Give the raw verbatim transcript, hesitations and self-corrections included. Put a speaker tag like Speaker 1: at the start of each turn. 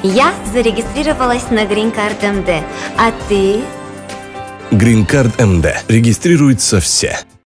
Speaker 1: Я зарегистрировалась на Green Card эм дэ. А ты?
Speaker 2: Green Card эм дэ. Регистрируются все.